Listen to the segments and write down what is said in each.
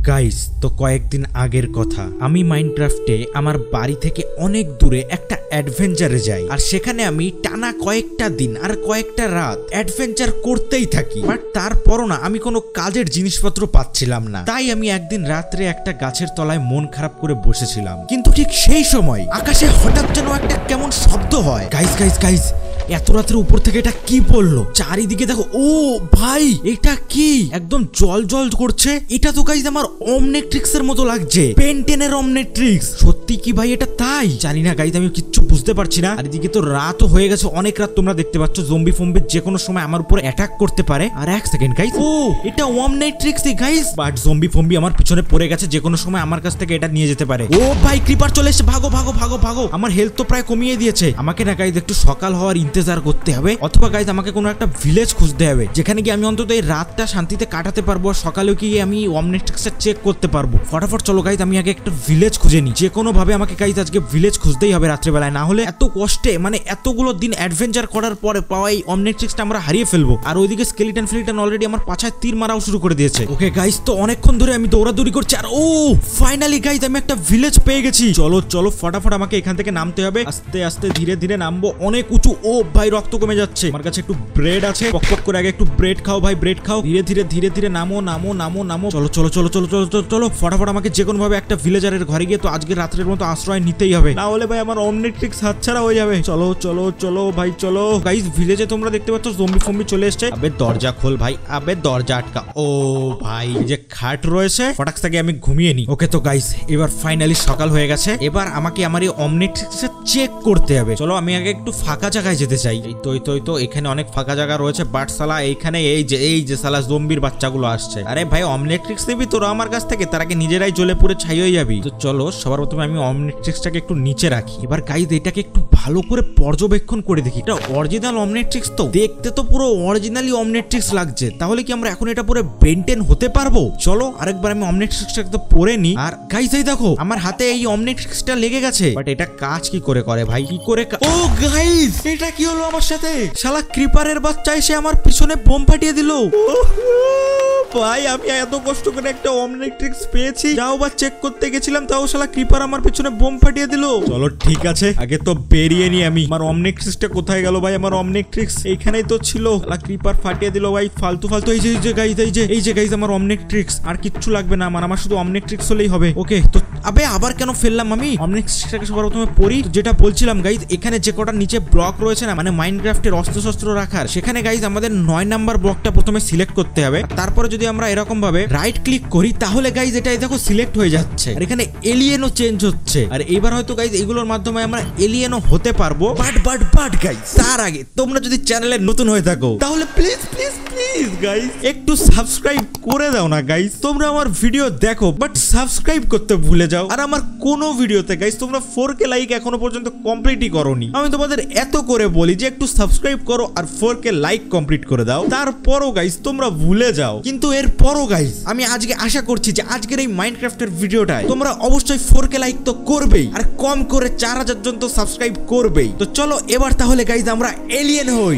Guys তো কয়েকদিন আগের কথা, আমি মাইনক্রাফটে আমার বাড়ি থেকে অনেক দূরে একটা অ্যাডভেঞ্চারে যাই, আর সেখানে আমি টানা কয়েকটা দিন আর কয়েকটা রাত অ্যাডভেঞ্চার করতেই থাকি। বাট তারপরও না আমি কোনো কাজের জিনিসপত্র পাচ্ছিলাম না। তাই আমি একদিন রাত্রে একটা গাছের তলায় মন খারাপ করে বসেছিলাম, কিন্তু ঠিক সেই সময় আকাশে হঠাৎ যেন একটা কেমন শব্দ হয়। গাইস গাইস গাইস এত রাতের উপর থেকে এটা কি পড়লো? চারিদিকে দেখো, ও ভাই এটা কি একদম জল জল করছে। এটা তো গাইস আমার অমনেট্রিক্স এর মতো লাগছে, পেন্টেনের অমনেট্রিক্স। সত্যি কি ভাই এটা তাই? জানি না গাইস, আমি কিচ্ছু বুঝতে পারছি না। আর এদিকে তো রাতও হয়ে গেছে, অনেক রাত। তোমরা দেখতে পাচ্ছ জম্বি ফম্বি যে কোনো সময় আমার উপর অ্যাটাক করতে পারে। আর এক সেকেন্ড গাইস, ও এটা অমনেট্রিক্সই গাইস, বাট জম্বি ফম্বি আমার পিছনে পড়ে গেছে, যে কোনো সময় আমার কাছ থেকে এটা নিয়ে যেতে পারে। ও ভাই ক্রিপার চলে এসেছে, ভাগো ভাগো ভাগো ভাগো। আমার হেলথ তো প্রায় কমিয়ে দিয়েছে। আমাকে না গাইস একটু সকাল হওয়ার ইন্তজার করতে হবে, অথবা গাইস আমাকে কোনো একটা ভিলেজ খুঁজতে হবে, যেখানে গিয়ে আমি অন্তত এই রাতটা শান্তিতে কাটাতে পারবো, আর সকালেও গিয়ে আমি অমনেট্রিক্সটা চেক করতে পারবো। ফটাফট চলো গাইস, আমি আগে একটা ভিলেজ খুঁজে নিই। যে কোনো ভাবে আমাকে গাইস আজকে ভিলেজ খুঁজতেই হবে রাত্রেবেলায়, না হলে এত কষ্টে মানে এতগুলো দিন অ্যাডভেঞ্চার করার পরে পাওয়া এই অমনেট্রিক্সটা আমরা হারিয়ে ফেলবো। আর ওইদিকে স্কেলিটন ফিলিটন অলরেডি আমার পাছায় তীর মারাও শুরু করে দিয়েছে। ওকে গাইস, তো অনেকক্ষণ ধরে আমি দৌড়াদৌড়ি করছি, আর ও ফাইনালি গাইস আমি একটা ভিলেজ পেয়ে গেছি। চলো চলো ফটাফট আমাকে এখান থেকে নামতে হবে, আস্তে আস্তে ধীরে ধীরে নামবো। অনেক উঁচু। ও ভাই রক্ত কমে যাচ্ছে। আমার কাছে একটু ব্রেড আছে, পক পক করে আগে একটু ব্রেড খাও ভাই, ব্রেড খাও। ধীরে ধীরে ধীরে ধীরে নামো নামো নামো নামো। চলো চলো চলো চলো চলো চলো চলো ফটাফট আমাকে যে কোনো ভাবে একটা ভিলেজারের ঘরে গিয়ে তো আজকে রাত্রের মতো আশ্রয় নিতেই হবে, না হলে ভাই আমার অমনেট্রিক্স হাতছাড়া হয়ে যাবে। চলো চলো চলো ভাই চলো। গাইস ভিলেজে তোমরা দেখতে পাচ্ছ জম্বি ফম্বি চলে এসেছে। আবে দরজা খোল ভাই, আবে দরজা আটকা। ও ভাই যে খাট রয়েছে ফটাক থেকে আমি ঘুমিয়ে নি। ওকে তো গাইস এবার ফাইনালি সকাল হয়ে গেছে। এবার আমাকে আমার এই অমনেট্রিক্স চেক করতে হবে। চলো আমি আগে একটু ফাঁকা জায়গায় যেতে চাই। এই তো এখানে অনেক ফাঁকা জায়গা রয়েছে, বাট সালা এইখানে এই যে সালা জম্বির বাচ্চাগুলো আসছে। আরে ভাই অমনেট্রিক্স দিবি তোরা আমার কাছ থেকে, তার আগে নিজেরাই জ্বলে পুড়ে ছাই হয়ে যাবি। তো চলো সবার প্রথমে আমি অমনেট্রিক্সটাকে একটু নিচে রাখি। এবার গাইস এটাকে একটু ভালো করে পর্যবেক্ষণ করে দেখি, এটা অরিজিনাল অমনেট্রিক্স তো? দেখতে তো পুরো অরিজিনালি অমনেট্রিক্স লাগছে। তাহলে কি আমরা এখন এটা পুরো বেন্টেন হতে পারবো? চলো আরেকবার আমি অমনেট্রিক্সটাকে তো পরে নি। আর গাইস এই দেখো আমার হাতে এই অমনেট্রিক্সটা লেগে গেছে, বাট এটা কাজ কি করে ভাই? কি করে? ও গাইস এটা কি হলো আমার সাথে? শালা ক্রিপারের বাচ্চা এসে আমার পিছনে বোম ফাটিয়ে দিল। ভাই আমি এত কষ্ট করে একটা অমনেট্রিক্স পেয়েছি, যাও বা চেক করতে গেছিলাম, তাও শালা ক্রিপার আমার পিছনে বোম ফাটিয়ে দিল। চলো ঠিক আছে আগে তো বেরিয়ে নি আমি। আমার অমনেট্রিক্সটা কোথায় গেল ভাই? আমার অমনেট্রিক্স এইখানেই তো ছিল, শালা ক্রিপার ফাটিয়ে দিল ভাই ফালতু ফালতু। এই যে গাইস আমার অমনেট্রিক্স, আর কিচ্ছু লাগবে না আমার শুধু অমনেট্রিক্স হলেই হবে। ওকে তো আবে আবার কেন ফেললাম আমি অমনেট্রিক্সটাকে? সবার প্রথমে পড়ি। যেটা বলছিলাম গাইস, এখানে যে কটা নিচে ব্লক রয়েছে না, মানে মাইনক্রাফটের অস্ত্র রাখার, সেখানে গাইস আমাদের 9 নাম্বার ব্লকটা প্রথমে সিলেক্ট করতে হবে। তারপরে যদি আমরা এরকম ভাবে রাইট ক্লিক করি, তাহলে গাইস এটা দেখো সিলেক্ট হয়ে যাচ্ছে, আর এখানে এলিয়েনও চেঞ্জ হচ্ছে। আর এইবার হয়তো গাইস এগুলোর মাধ্যমে আমরা এলিয়েনও হতে পারবো। বাট গাইস তার আগে তোমরা যদি চ্যানেলে নতুন হয়ে থাকো, তাহলে প্লিজ প্লিজ প্লিজ গাইস একটু সাবস্ক্রাইব করে দাও না গাইস। তোমরা আমার ভিডিও দেখো বাট সাবস্ক্রাইব করতে ভুলে যাও, আর আমার কোনো ভিডিওতে গাইস তোমরা 4K লাইক এখনো পর্যন্ত কমপ্লিটই করোনি। আমি তোমাদের এত করে বলি যে একটু সাবস্ক্রাইব করো আর 4K লাইক কমপ্লিট করে দাও, তারপরও গাইস তোমরা ভুলে যাও। কিন্তু এরপরও গাইস আমি আজকে আশা করছি যে আজকের এই মাইনক্রাফটের ভিডিওটায় তোমরা অবশ্যই 4K লাইক তো করবেই, আর কম করে 4000 জন তো সাবস্ক্রাইব করবেই। তো চলো এবার তাহলে গাইস আমরা এলিয়েন হই।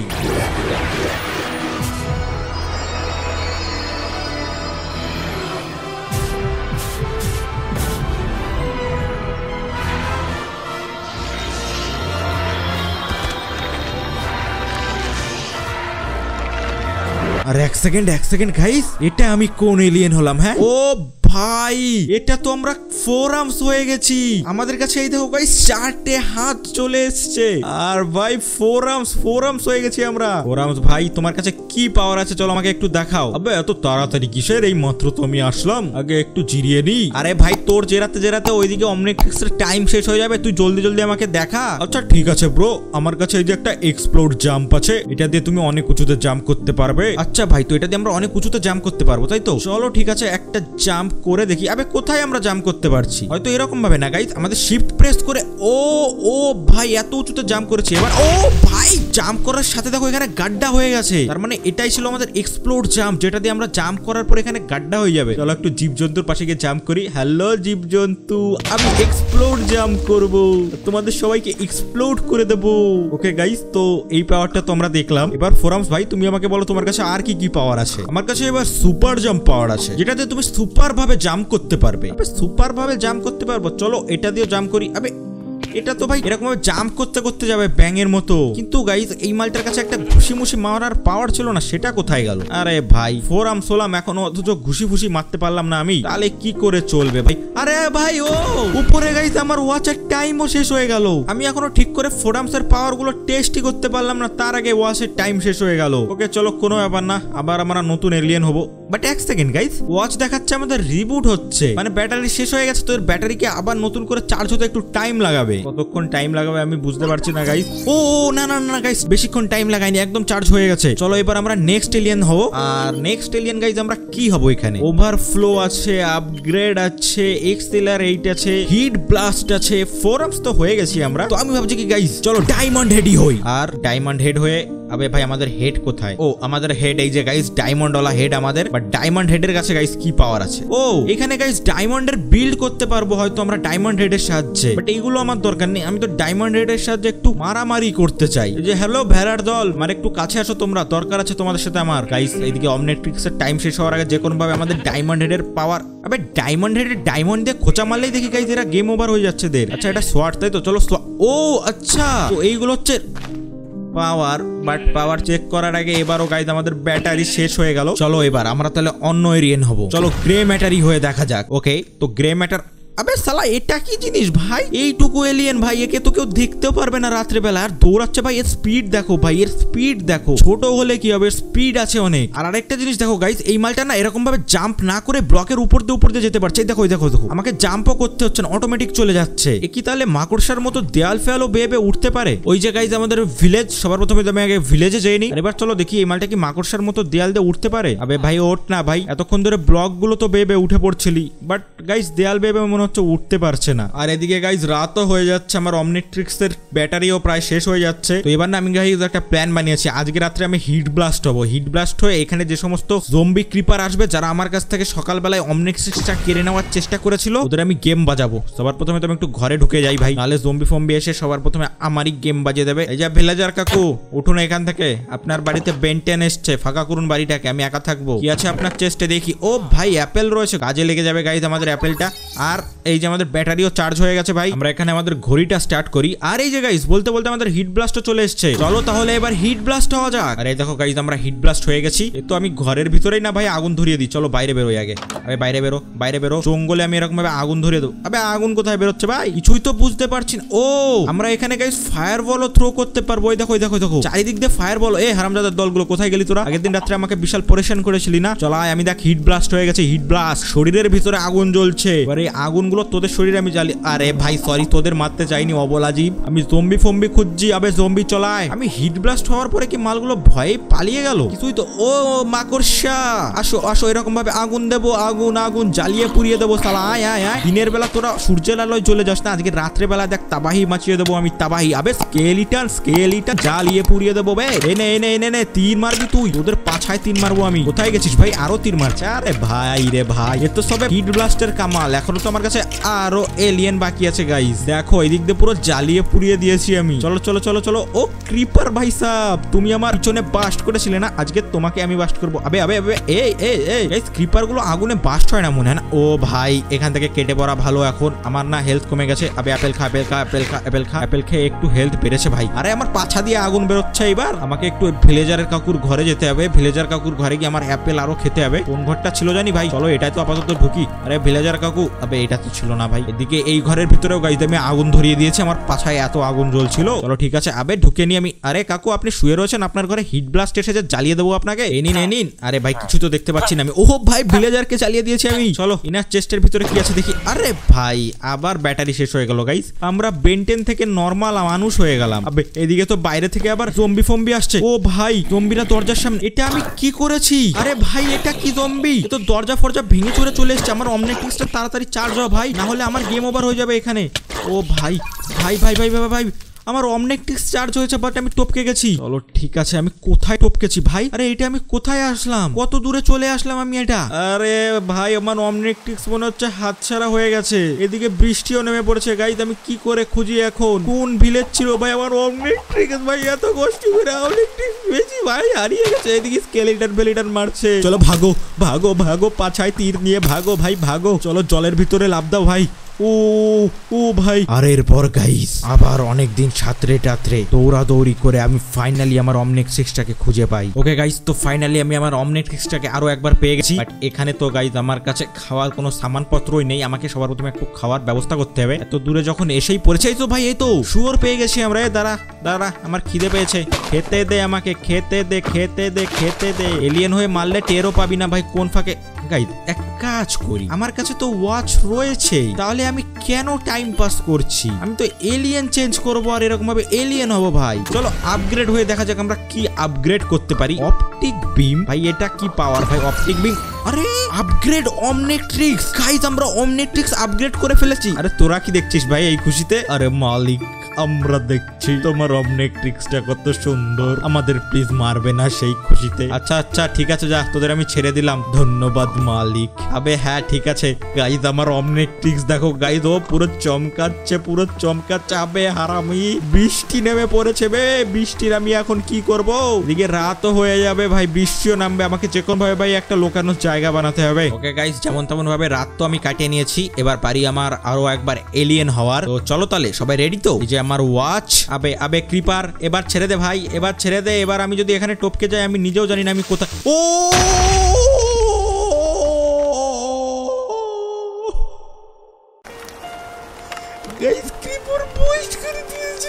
আর এক সেকেন্ড গাইস, এটা আমি কোন এলিয়েন হলাম? হ্যাঁ ও ভাই এটা তো আমরা 4 আর্মস হয়ে গেছি। আমাদের কাছে এই দেখো গাইস 4টে হাত চলে এসছে, আর ভাই 4 আর্মস হয়ে গেছি আমরা। 4 আর্মস ভাই তোমার কাছে কি পাওয়ার আছে? চলো আমাকে একটু দেখাও। আবে এত তাড়াতাড়ি কিসের? এই মাত্র তো আমি আসলাম, আগে একটু জিরিয়ে নি। আরে ভাই তোর জেরাতে ওইদিকে অমনেট্রিক্সের টাইম শেষ হয়ে যাবে, তুই জলদি আমাকে দেখা। আচ্ছা ঠিক আছে ব্রো, আমার কাছে এই যে একটা এক্সপ্লোড জাম্প আছে, এটা দিয়ে তুমি অনেক উঁচুতে জাম্প করতে পারবে। আচ্ছা ভাই তো এটা দিয়ে আমরা অনেক উঁচুতে জাম্প করতে পারবো তাই তো? চলো ঠিক আছে একটা জাম্প করে দেখি। আবে কোথায় আমরা জাম্প করতে পারছি? হয়তো এরকম ভাবে না গাইস, আমাদের শিফট প্রেস করে। ও ভাই এত উঁচুতে জাম্প করেছি এবার। ও ভাই জাম্প করার সাথে দেখো এখানে গাড্ডা হয়ে গেছে, তার মানে এটাই ছিল আমাদের এক্সপ্লোড জাম্প, যেটা দিয়ে আমরা জাম্প করার পর এখানে গাড্ডা হয়ে যাবে। চলো একটু জীবজন্তুর পাশে গিয়ে জাম্প করি। হ্যালো জীবজন্তু, আমি এক্সপ্লোড জাম্প করব, তোমাদের সবাইকে এক্সপ্লোড করে দেবো। ওকে গাইস তো এই পাওয়ারটা তো আমরা দেখলাম। এবার ফোরামস ভাই তুমি আমাকে বলো তোমার কাছে আর কি পাওয়ার আছে? আমার কাছে এবার সুপার জাম্প পাওয়ার আছে, যেটাতে তুমি সুপার ভাবে জাম্প করতে পারবে। সুপার ভাবে জাম্প করতে পারবো, চলো এটা দিয়ে জাম্প করি। আবে এটা তো ভাই এরকম ভাবে জাম্প করতে করতে যাবে ব্যাঙের মতো, কিন্তু গাইস এই মালটার কাছে একটা ঘুষি মুষি মারার পাওয়ার ছিল না, সেটা কোথায় গেল? আরে ভাই ফোরাম সোলাম এখনো অথচ ঘুষি ফুসি মারতে পারলাম না আমি, তাহলে কি করে চলবে ভাই? আরে ভাই ও উপরে গাইস আমার ওয়াচের টাইমও শেষ হয়ে গেল, আমি এখনো ঠিক করে ফোরামসের পাওয়ার গুলো টেস্টই করতে পারলাম না, তার আগে ওয়াচের টাইম শেষ হয়ে গেল। ওকে চলো কোনো ব্যাপার না, আবার আমরা নতুন এলিয়েন হবো। বাট এক সেকেন্ড গাইস, ওয়াচ দেখাচ্ছে আমাদের রিবুট হচ্ছে, মানে ব্যাটারি শেষ হয়ে গেছে, তো এর ব্যাটারিকে আবার নতুন করে চার্জ হতে একটু টাইম লাগাবে। কতক্ষণ টাইম লাগাবে আমি বুঝতে পারছি না গাইস। ও না না না গাইস, বেশিক্ষণ টাইম লাগায়নি, একদম চার্জ হয়ে গেছে। চলো এবার আমরা নেক্সট এলিয়েন হবো। আর নেক্সট এলিয়েন গাইস আমরা কি হবো? এখানে ওভারফ্লো আছে, আপগ্রেড আছে, এক্সেলারেট আছে, হিট ব্লাস্ট আছে, ফোরামস তো হয়ে গেছি আমরা। তো আমি ভাবছি কি গাইস চলো ডায়মন্ড হেডই হই। আর ডায়মন্ড হেড হয়ে, আবে ভাই আমাদের হেড কোথায়? ও আমাদের হেড এই যে গাইস, ডায়মন্ড ওয়ালা হেড আমাদের। বাট ডায়মন্ড হেডের কাছে গাইস কি পাওয়ার আছে? ও এখানে গাইস ডায়মন্ডের বিল্ড করতে পারবো হয়তো আমরা ডায়মন্ড হেডের সাহায্যে, বাট এইগুলো আমার দরকার নেই, আমি তো ডায়মন্ড হেডের সাহায্যে একটু মারামারি করতে চাই। যে হ্যালো ভেড়ার দল, মানে একটু কাছে আসো তোমরা, দরকার আছে তোমাদের সাথে আমার। গাইস এইদিকে অমনেট্রিক্সের টাইম শেষ হওয়ার আগে যে কোনো ভাবে আমাদের ডায়মন্ড হেডের পাওয়ার, আবে ডায়মন্ড হেডের ডায়মন্ড দিয়ে খোঁচা মারলেই দেখি গাইস এরা গেম ওভার হয়ে যাচ্ছে দের। আচ্ছা এটা সোয়ার্ড তাই তো, চলো ও আচ্ছা তো এইগুলো হচ্ছে পাওয়ার। বাট পাওয়ার চেক করার আগে এবারও গাইজ আমাদের ব্যাটারি শেষ হয়ে গেল। চলো এবার আমরা তাহলে অন্য এলিয়েন হবো, চলো গ্রে ম্যাটারই হয়ে দেখা যাক। ওকে তো গ্রে ম্যাটার, আবে সালা এটা কি জিনিস ভাই? এইটুকু এলিয়েন ভাই, একে তো কেউ দেখতেও পারবে না রাত্রে বেলা, আর দৌড়াচ্ছে ভাই। এর স্পিড দেখো ভাই, এর স্পিড দেখো, ছোট হলে কি হবে, স্পিড আছে অনেক। আর আরেকটা জিনিস দেখো গাইস, এই মালটা না এরকম ভাবে জাম্প না করে ব্লকের উপর দিয়ে যেতে পারছে। দেখো দেখো দেখো, আমাকে জাম্পও করতে হচ্ছে না, অটোমেটিক চলে যাচ্ছে। এ কি তাহলে মাকড়সার মতো দেয়াল ফেয়ালও বেয়ে উঠতে পারে? ওই যে গাইস আমাদের ভিলেজ, সবার প্রথমে আমি আগে ভিলেজে যাইনি, এবার চলো দেখি এই মালটা কি মাকড়সার মতো দেয়াল দিয়ে উঠতে পারে। আবে ভাই ওঠ না ভাই, এতক্ষণ ধরে ব্লক গুলো তো বেয়ে উঠে পড়ছিলি, বাট গাইস দেয়াল বেয়ে মনে হচ্ছে উঠতে পারছে না। আর এদিকে গাইজ রাতও হয়ে যাচ্ছে, আমার অমনিট্রিক্স এর ব্যাটারিও প্রায় শেষ হয়ে যাচ্ছে। তো এবার না আমি গাইজ একটা প্ল্যান বানিয়েছি, আজকে রাত্রে আমি হিট ব্লাস্ট হবো। হিট ব্লাস্ট হয়ে এখানে যে সমস্ত জম্বি ক্রিপার আসবে, যারা আমার কাছ থেকে সকালবেলায় অমনিট্রিক্সটা কেড়ে নেওয়ার চেষ্টা করেছিল, ওদের আমি গেম বাজাবো। সবার প্রথমে তো আমি একটু ঘরে ঢুকে যাই ভাই, নাহলে জম্বি ফম্বি এসে সবার প্রথমে আমারই গেম বাজিয়ে দেবে। এই যে ভিলেজার কাকু উঠুন এখান থেকে, আপনার বাড়িতে বেন্টেন এসছে, ফাঁকা করুন বাড়িটাকে, আমি একা থাকবো। কি আছে আপনার চেস্টে দেখি? ও ভাই অ্যাপেল রয়েছে, কাজে লেগে যাবে গাইজ আমাদের অ্যাপেলটা। আর এই যে আমাদের ব্যাটারিও চার্জ হয়ে গেছে ভাই, আমরা এখানে আমাদের ঘড়িটা স্টার্ট করি। আর এই যে গাইস বলতে বলতে আমাদের হিট ব্লাস্টও চলে এসেছে, চলো তাহলে এবার হিট ব্লাস্ট হওয়া যাক। আরে দেখো গাইস আমরা হিট ব্লাস্ট হয়ে গেছি। তো আমি ঘরের ভিতরেই না ভাই আগুন ধরিয়ে দিই, চলো বাইরে বেরোই আগে। আবে বাইরে বেরো, বাইরে বেরো, জঙ্গলে আমি এরকম ভাবে আগুন ধরিয়ে দেবো। আবে আগুন কোথায় বেরোচ্ছে ভাই, কিছুই তো বুঝতে পারছি না। ও আমরা এখানে গাইস ফায়ার বলও থ্রো করতে পারবো। ওই দেখো দেখো দেখো চারিদিক দিয়ে ফায়ার বল। এ হারামজাদার দলগুলো কোথায় গেলি তোরা? আগের দিন রাত্রে আমাকে বিশাল পরেশান করেছিলি না। চলো আমি দেখ হিট ব্লাস্ট হয়ে গেছে, হিট ব্লাস্ট, শরীরের ভিতরে আগুন জ্বলছে। এবার এই আগুনগুলো তোদের শরীরে আমি জ্বালি। আরে ভাই সরি, তোদের মারতে চাইনি অবলাজিব, আমি জম্বি ফম্বি খুঁজছি। আবে জম্বি চলায়। আমি হিট ব্লাস্ট হওয়ার পরে কি মালগুলো ভয়ে পালিয়ে গেল? কিছুই তো। ও মাকড়সা আসো আসো, এরকম ভাবে আগুন দেবো, আগুন আগুন জ্বালিয়ে পুড়িয়ে দেবো সালা। আয় আয় আয়, দিনের বেলা তোরা সূর্যের আলোয় চলে যাস না, আজকে রাত্রে বেলা দেখ তাবাহি মাচিয়ে দেবো আমি, তাবাহি। আবে স্কেলিটন স্কেলিটন জ্বালিয়ে পুড়িয়ে দেবো বে। এনে এনে এনে এনে তীর মারবি তুই, তোদের পাছায় তীর মারবো আমি। কোথায় গেছিস ভাই? আরো তীর মারছে। আরে ভাই রে ভাই, এ তো সবে হিট ব্লাস্টের কামাল, এখনো তো আমার কাছে আরো এলিয়েন বাকি আছে গাইস। দেখো এদিক দিয়ে পুরো জ্বালিয়ে পুড়িয়ে দিয়েছি আমি। চলো চলো চলো চলো। ও ক্রিপার ভাই সাহেব, তুমি আমার পিছনে বাস্ট করেছিলে না, আজকে তোমাকে আমি বাস্ট করবো। আবে আবে আবে এই এই এই গাইস, ক্রিপার গুলো আগুনে বাস্ট হয় না মনে হয় না। ও ভাই এখান থেকে কেটে পড়া ভালো, এখন আমার না হেলথ কমে গেছে। আবে অ্যাপেল খা, অ্যাপেল খা, অ্যাপেল খা, অ্যাপেল খা, অ্যাপেল খেয়ে একটু হেলথ বেড়েছে ভাই। আরে আমার পাছা দিয়ে আগুন বেরোচ্ছে। এবার আমাকে একটু ভিলেজারের কাকুর ঘরে যেতে হবে, ভিলেজার কাকুর ঘরে গিয়ে আমার অ্যাপেল আরো খেতে হবে। কোন ঘরটা ছিল জানি ভাই, চলো এটাই তো আপাতত ঢুকি। আরে ভিলেজার কাকু, আবে এটা তো ছিল না ভাই। এদিকে এই ঘরের ভিতরেও গাইতে আমি আগুন ধরিয়ে দিয়েছি, আমার পাছায় এত আগুন জ্বলছিল। চলো ঠিক আছে, আবে ঢুকে নি আমি। আরে কাকু আপনি শুয়ে রয়েছেন, আপনার ঘরে হিট ব্লাস্ট এসেছে, জ্বালিয়ে দেবো আপনাকে। এনিন এনিন। আরে ভাই কিছু তো দেখতে পাচ্ছি না আমি। ওহ ভাই ভিলেজারকে চালিয়ে দিয়েছি আমি। চলো ইনার চেস্টের ভিতরে কি আছে দেখি। আরে ভাই আবার ব্যাটারি শেষ হয়ে গেল গাইস, আমরা বেন্টেন থেকে নর্মাল মানুষ হয়ে গেলাম। আবে এদিকে তো বাইরে থেকে আবার জম্বি ফম্বি আসছে। ও ভাই জম্বিরা দরজার সামনে, এটা আমি কি করেছি? আরে ভাই এটা কি জম্বি? তো দরজা ফরজা ভেঙে চলে এসছে। আমার অমনিট্রিক্সটা তাড়াতাড়ি চার্জ হওয়া ভাই, না হলে আমার গেম ওভার হয়ে যাবে এখানে। ও ভাই ভাই ভাই ভাই ভাই ভাই, আমার অমনেকটিক্স চার্জ হয়েছে বাট আমি টপকে গেছি। চলো ঠিক আছে, আমি কোথায় টপকেছি ভাই? আরে এটা আমি কোথায় আসলাম? কত দূরে চলে আসলাম আমি এটা? আরে ভাই আমার অমনেকটিক্স মনে হচ্ছে হাতছাড়া হয়ে গেছে। এদিকে বৃষ্টিও নেমে পড়েছে গাইজ, আমি কি করে খুঁজি এখন? কোন ভিলেজ ছিল ভাই আমার অমনেকটিক্স? ভাই এত কষ্ট করে অমনেকটিক্স পেয়েছি ভাই, হারিয়ে গেছে। এদিকে স্কেলিটন মারছে। চলো ভাগো ভাগো ভাগো, পাছায় তীর নিয়ে ভাগো ভাই ভাগো। চলো জলের ভিতরে লাফ দাও ভাই। ও ভাই। আর এরপর গাইস আবার অনেকদিন সাঁতরে টাতরে দৌড়াদৌড়ি করে আমি ফাইনালি আমার অমনেকটিক্সটাকে খুঁজে পাই। ওকে গাইস, তো ফাইনালি আমি আমার অমনেকটিক্সটাকে আরো একবার পেয়ে গেছি। বাট এখানে তো গাইস আমার কাছে খাওয়ার কোনো সামানপত্রই নেই। আমাকে সবার প্রথমে একটু খাওয়ার ব্যবস্থা করতে হবে। এত দূরে যখন এসেই পড়েছে, তো ভাই এই তো শুয়োর পেয়ে গেছি আমরা। দাঁড়া আমার খিদে পেয়েছে, খেতে দে আমাকে, খেতে দে। এলিয়েন হয়ে মারলে টেরও পাবি না ভাই কোন ফাঁকে। গাইস এক কাজ করি, আমার কাছে তো ওয়াচ রয়েছে, তাহলে আমি কেন টাইম পাস করছি? আমি তো এলিয়েন চেঞ্জ করবো আর এরকম ভাবে এলিয়েন হবো ভাই। চলো আপগ্রেড হয়ে দেখা যাক আমরা কি আপগ্রেড করতে পারি। অপটিক বিম ভাই, এটা কি পাওয়ার ভাই? Optic beam. আরে আপগ্রেড অমনেকটিক্স গাইস, আমরা অমনেকটিক্স আপগ্রেড করে ফেলেছি। আরে তোরা কি দেখছিস ভাই এই খুশিতে? আরে মালিক আমরা দেখছি তোমার অমনেকটিক্সটা কত সুন্দর, আমাদের প্লিজ মারবে না সেই খুশিতে। আচ্ছা ঠিক আছে, যা তোদের আমি ছেড়ে দিলাম, ধন্যবাদ মালিক। আবে হ্যাঁ ঠিক আছে গাইজ, আমার অমনেকটিক্স দেখো গাইজ, ও পুরো চমকাচ্ছে। আবে হারামি, বৃষ্টি নেমে পড়েছে বে। বৃষ্টির আমি এখন কি করব? এদিকে রাতও হয়ে যাবে ভাই, বৃষ্টিও নামবে। আমাকে যে কোন ভাবে ভাই একটা লোকানোর জায়গা বানাতে হবে। ওকে গাইজ, যেমন তেমন ভাবে রাত তো আমি কাটিয়ে নিয়েছি, এবার পারি আমার আরো একবার এলিয়েন হওয়ার। তো চলো তাহলে সবাই রেডি তো? এই যে আমার ওয়াচ। আবে ক্রিপার, এবার ছেড়ে দে ভাই, এবার ছেড়ে দে। এবার আমি যদি এখানে টপকে যাই আমি নিজেও জানি না আমি কোথায়। ও গাইস, ক্রিপার বুস্ট করে দিয়েছে।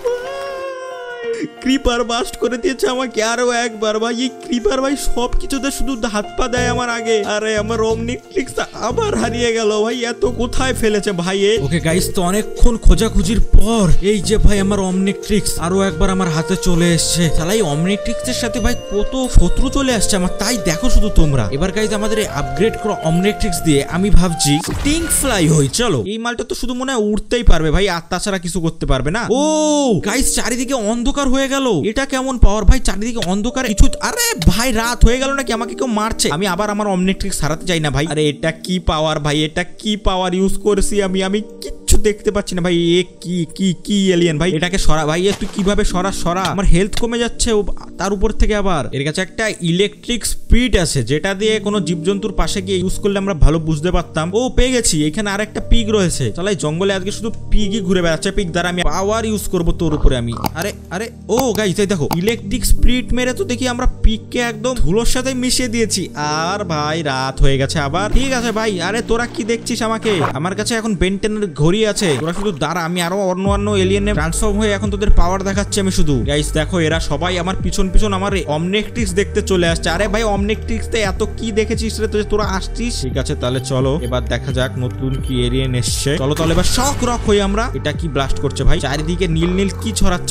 ক্রিপার বাস্ট করে দিয়েছে আমাকে আরো একবার ভাই। এই ক্রিপার ভাই সবকিছুতে শুধু হাত পা দেয় আমার আগে। আরে আমার অমনেকটিক্স আবার হারিয়ে গেল ভাই, এত কোথায় ফেলেছে ভাই এ? ওকে গাইস, তো অনেকক্ষণ খোঁজাখুঁজির পর এই যে ভাই আমার অমনেকটিক্স আরো একবার আমার হাতে চলে এসেছে। তাহলে এই অমনেকটিক্স এর সাথে ভাই কত শত্রু চলে আসছে আমার, তাই দেখো শুধু তোমরা। এবার গাইস আমাদের এই আপগ্রেড করা অমনেকটিক্স দিয়ে আমি ভাবছি স্টিং ফ্লাই হই। চলো, এই মালটা তো শুধু মনে হয় উড়তেই পারবে ভাই, আর তাছাড়া কিছু করতে পারবে না। ও গাইস, চারিদিকে অন্ধকার হয়ে গেল, এটা কেমন পাওয়ার ভাই? চারিদিকে অন্ধকার কিছু। আরে ভাই রাত হয়ে গেল নাকি? আমাকে কেউ মারছে। আমি আবার আমার অমনেকটিক্স হারাতে চাই না ভাই। আরে এটা কি পাওয়ার ভাই? এটা কি পাওয়ার ইউজ করছি আমি কিচ্ছু দেখতে পাচ্ছি না ভাই। এ কি এলিয়েন ভাই? এটাকে সরা ভাই, তুই কিভাবে সরা? আমার হেলথ কমে যাচ্ছে তার উপর থেকে। আবার এর কাছে একটা ইলেকট্রিক স্পিড আছে, যেটা দিয়ে কোনো জীবজন্তুর পাশে গিয়ে ইউজ করলে আমরা ভালো বুঝতে পারতাম। ও পেয়ে গেছি, এখানে আর একটা পিগ রয়েছে। তাহলে জঙ্গলে আজকে শুধু পিগই ঘুরে বেড়াচ্ছে। পিগ দ্বারা আমি পাওয়ার ইউজ করবো তোর উপরে আমি। আরে ও গাইস এই দেখো, ইলেকট্রিক স্পিড মেরে তো দেখি আমরা পিগকে একদম ধুলোর সাথে মিশিয়ে দিয়েছি। আর ভাই রাত হয়ে গেছে আবার। ঠিক আছে ভাই, আরে তোরা কি দেখছিস আমাকে? আমার কাছে এখন বেন্টেনের ঘড়ি আছে, তোরা শুধু দাঁড়া, আমি আরো অন্য এলিয়েনে ট্রান্সফর্ম হয়ে এখন তোদের পাওয়ার দেখাচ্ছি আমি শুধু। গাইস দেখো, এরা সবাই আমার পিছন আমার অমনেকটিক্স দেখতে চলে আসছে। আরে ভাই অমনেকটিক্স তে এত কি দেখেছিস রে তোরা আসছিস? ঠিক আছে তাহলে চলো এবার দেখা যাক নতুন কি এলিয়েন এসছে। চলো তাহলে এবার শক রক হই আমরা। এটা কি ব্লাস্ট করছে ভাই? চারিদিকে নীল কি ছড়াচ্ছে?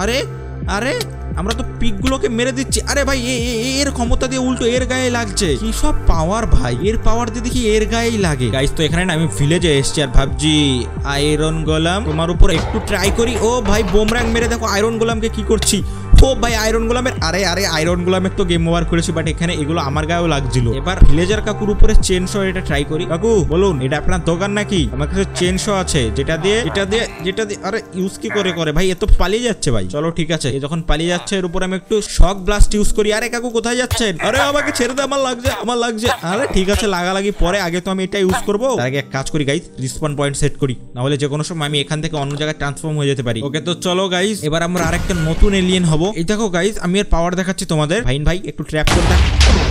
আরে আমরা তো পিকগুলোকে মেরে দিচ্ছি। আরে ভাই এর ক্ষমতা দিয়ে উল্টো এর গায়ে লাগছে। কি সব পাওয়ার ভাই, এর পাওয়ার দিয়ে দেখি এর গায়েই লাগে। গাইস তো এখানে না আমি ভিলেজে এসেছি আর ভাবছি আয়রন গোলাম তোমার উপর একটু ট্রাই করি। ও ভাই বোমরাং মেরে দেখো আয়রন গোলামকে কি করছি। ও ভাই আয়রন গোলামের আরে আয়রন গোলামের তো গেম ওভার করেছি, বাট এখানে এগুলো আমার গায়েও লাগছিল। এবার ভিলেজার কাকুর উপরে চেন শো এটা ট্রাই করি। কাকু বলুন, এটা আপনার দোকান নাকি? আমার কাছে চেন শো আছে, যেটা দিয়ে আরে ইউজ কি করে ভাই? এ তো পালিয়ে যাচ্ছে ভাই। চলো ঠিক আছে, যখন পালিয়ে যাচ্ছে এর উপর আমি একটু শক ব্লাস্ট ইউজ করি। আরে কাকু কোথায় যাচ্ছেন? আরে আমাকে ছেড়ে দে, আমার লাগছে। আরে ঠিক আছে লাগালাগি পরে, আগে তো আমি এটা ইউজ করবো। তার আগে এক কাজ করি গাইস, রিসপন পয়েন্ট সেট করি, না হলে যে কোনো সময় আমি এখান থেকে অন্য জায়গায় ট্রান্সফর্ম হয়ে যেতে পারি। ওকে তো চলো গাইস, এবার আমরা আরেকটা নতুন এলিয়েন হবো। এই দেখো গাইস, আমি এর পাওয়ার দেখাচ্ছি তোমাদের। ভাই একটু ট্র্যাপ করে দেখ।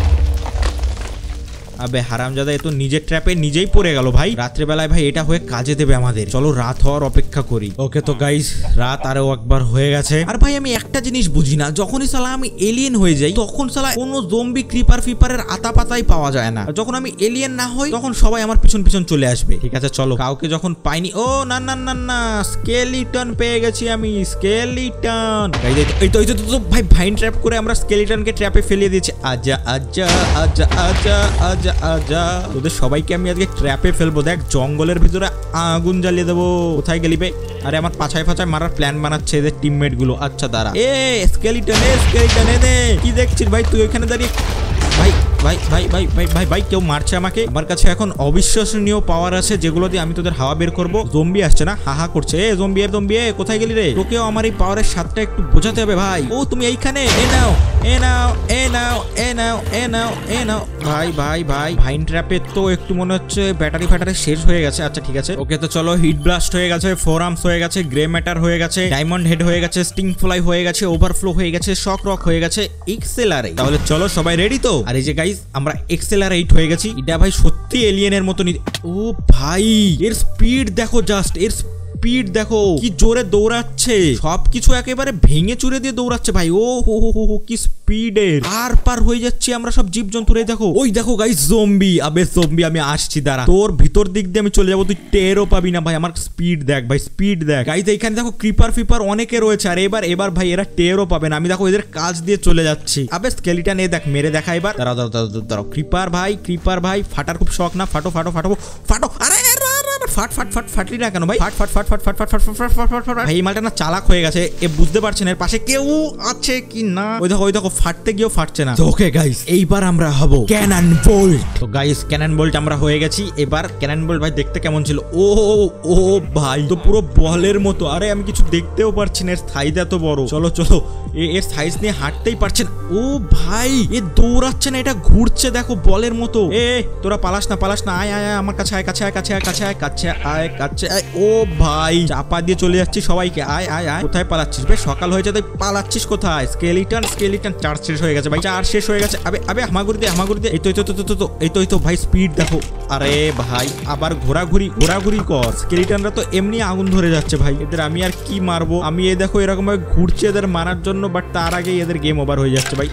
আবে হারামজাদা, এ তো নিজের ট্র্যাপে নিজেই পড়ে গেল ভাই। রাত্রে বেলায় ভাই এটা হয়ে কাজে দেবে আমাদের। চলো রাত হওয়ার অপেক্ষা করি। ওকে তো গাইস, রাত আরো একবার হয়ে গেছে। আর ভাই আমি একটা জিনিস বুঝি না, যখনই সালা আমি এলিয়েন হয়ে যাই তখন সালা কোনো জম্বি ক্রিপার ফিপারের আতা পাতাই পাওয়া যায় না। যখন আমি এলিয়েন না হই তখন সবাই আমার পিছন চলে আসবে। ঠিক আছে চলো, কাউকে যখন পাইনি। ও না স্কেলিটন পেয়ে গেছি আমি। স্কেলিটন এই তো ভাই ভাইন ট্র্যাপ করে আমরা স্কেলিটনকে ট্র্যাপে ফেলিয়ে দিয়েছি। আজা আজা আজা, তোদের সবাইকে আমি আজকে ট্র্যাপে ফেলবো। দেখ জঙ্গলের ভিতরে আগুন জ্বালিয়ে দেবো। কোথায় গেলি বে? আরে আমার পাছায় পাছায় মারার প্ল্যান বানাচ্ছে এদের টিমমেট গুলো। আচ্ছা দাঁড়া, স্কেলিটন কি দেখছিস ভাই তুই ওইখানে দাঁড়িয়ে? ভাই ভাই ভাই ভাই ভাই ভাই ভাই কেউ মারছে আমাকে। আমার কাছে এখন অবিশ্বাসনীয় পাওয়ার আছে যেগুলো দিয়ে আমি তোদের হাওয়া বের করবো। জম্বি আসছে না, হাহা করছে। জম্বি কোথায় গেলি রে? তোকেও আমার এই পাওয়ারের স্বাদটা একটু বোঝাতে হবে ভাই। ও তুমি এইখানে, এ নাও এ নাও এ নাও এ নাও এ নাও এ নাও। ভাই ভাই ভাই ভাইন ট্র্যাপের তো একটু মনে হচ্ছে ব্যাটারি ফ্যাটারি শেষ হয়ে গেছে। আচ্ছা ঠিক আছে, ওকে তো চলো। হিট ব্লাস্ট হয়ে গেছে, ফোর আর্মস হয়ে গেছে, গ্রে ম্যাটার হয়ে গেছে, ডায়মন্ড হেড হয়ে গেছে, স্টিং ফ্লাই হয়ে গেছে, ওভারফ্লো হয়ে গেছে, শক রক হয়ে গেছে, এক্সেলারেট। তাহলে চলো সবাই রেডি তো? আর এই যে গাইস আমরা এক্সেলারেট হয়ে গেছি। এটা ভাই সত্যি এলিয়েনের মতো। ও ভাই এর স্পিড দেখো, জাস্ট এর স্পিড দেখো কি জোরে দৌড়াচ্ছে। সবকিছু একেবারে ভেঙে চুরে দিয়ে দৌড়াচ্ছে ভাই। ও হো হো হো কি স্পিডের। আর পার হয়ে যাচ্ছি আমরা সব জীবজন্তুরে। দেখো ওই দেখো গাইস জম্বি। আবে জম্বি আমি আসছি, দাঁড়া। তোর ভিতর দিক দিয়ে আমি চলে যাবো, তুই টেরও পাবি না ভাই। আমার স্পিড দেখ ভাই, স্পিড দেখ গাইস। এইখানে দেখো ক্রিপার ফিপার অনেকে রয়েছে। আর এবার ভাই এরা টেরও পাবে না। আমি দেখো এদের কাজ দিয়ে চলে যাচ্ছি। আবে স্কেলিটন এ দেখ মেরে দেখা এবার। দাঁড়াও ক্রিপার ভাই ফাটার খুব শখ না? ফাটো ফাটো ফাটো ফাটো। আরে ফাট ফাট ফাট ফাটলি না কেন ভাই? ফাট ফাট ফাট ফাট ফাট ফাট ফাট ফাট ফাট ফাট ফাট। ভাই এই মালটা না চালাক হয়ে গেছে, এ বুঝতে পারছেন এর পাশে কেউ আছে কি না। ওই দেখো ফাটতে গিয়েও ফাটছে না। ওকে গাইস এইবার আমরা হব ক্যানন বোল্ট। তো গাইস ক্যানন বোল্ট আমরা হয়ে গেছি। এবার ক্যানন বোল্ট ভাই দেখতে কেমন ছিল? ও ভাই তো পুরো বলের মতো। আরে আমি কিছু দেখতেও পারছি না, এর সাইজ এত বড়। চলো এর সাইজ নিয়ে হাঁটতেই পারছেন। ও ভাই এ দৌড়াচ্ছে না, এটা ঘুরছে দেখো বলের মতো। তোরা পালাস না আয় আয় আমার কাছে আয়, কাছে আয় কাছে আয় কাছে আয় কাছে আয় কাছে আয়। ও ভাই চাপা দিয়ে চলে যাচ্ছি সবাইকে। আয় আয় আয়। কোথায় পালাচ্ছিস ভাই? সকাল হয়েছে তাই পালাচ্ছিস কোথায়? স্কেলিটন চার্জ শেষ হয়ে গেছে ভাই, চার্জ শেষ হয়ে গেছে। আবে হামাগুড়ি দে। এই তো ভাই স্পিড দেখো। আরে ভাই আবার ঘোরাঘুরি কর। স্কেলিটনরা তো এমনি আগুন ধরে যাচ্ছে ভাই। এদের আমি আর কি মারবো? আমি এই দেখো এরকম ভাবে ঘুরছে এদের মারার জন্য, বাট তার আগে এদের গেম ওভার হয়ে যাচ্ছে ভাই।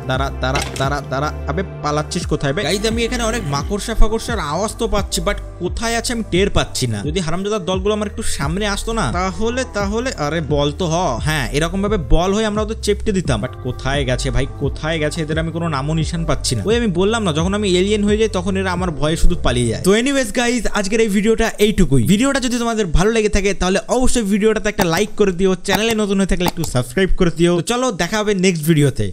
তারা আবে পালাচ্ছিস কোথায় ভাই? গাইস আমি এখানে অনেক মাকড়সার আওয়াজ তো পাচ্ছি, বাট কোথায় আছে আমি টের পাচ্ছি না। যদি হারামজাদার দলগুলো আমার একটু সামনে আসতো না তাহলে আরে বল তো হ্যাঁ এরকম ভাবে বল হয়ে আমরা ওদের চেপটে দিতাম। বাট কোথায় গেছে ভাই, কোথায় গেছে? এদের আমি কোনো নামও নিশান পাচ্ছি না। ওই আমি বললাম না, যখন আমি এলিয়েন হয়ে যাই তখন এরা আমার ভয়ে শুধু পালিয়ে যায়। তো এনিওয়েজ গাইস আজকের এই ভিডিওটা এইটুকুই। ভিডিওটা যদি তোমাদের ভালো লেগে থাকে তাহলে অবশ্যই ভিডিওটাতে একটা লাইক করে দিও। চ্যানেলে নতুন হয়ে থাকলে একটু সাবস্ক্রাইব করে দিও। চলো দেখা হবে নেক্সট ভিডিওতে।